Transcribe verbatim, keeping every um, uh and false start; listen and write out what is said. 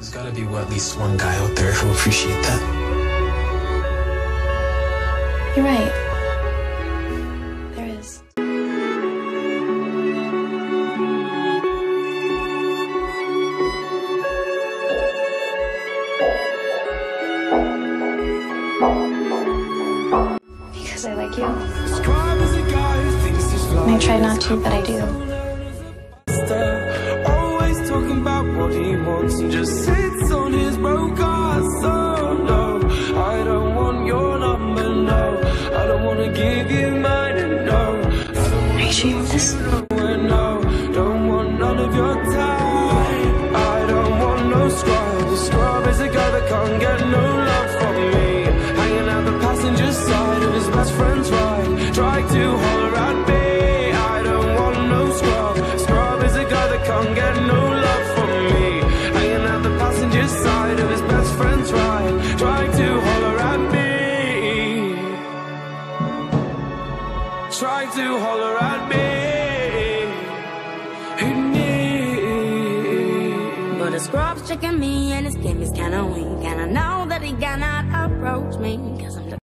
There's gotta be well, at least one guy out there who'll appreciate that. You're right. There is. Because I like you. And I try not to, but I do. Always talking about what he wants and just sits on his broke ass. Oh no, I don't want your number, no. I don't want to give you mine, and no. Are you sure you want this? No, don't want none of your time. I don't want no scrub. The scrub is a guy that can't get no love from me. Hanging out the passenger side of his best friend's ride. Try to holler at me. I don't want no scrub. Scrub is a guy that can't get no love from me. Hanging out the passenger side of his best friend's ride. Try to holler at me. Try to holler at me. But the scrub's checking me and his game is kinda weak. And I know that he cannot approach me, cause I'm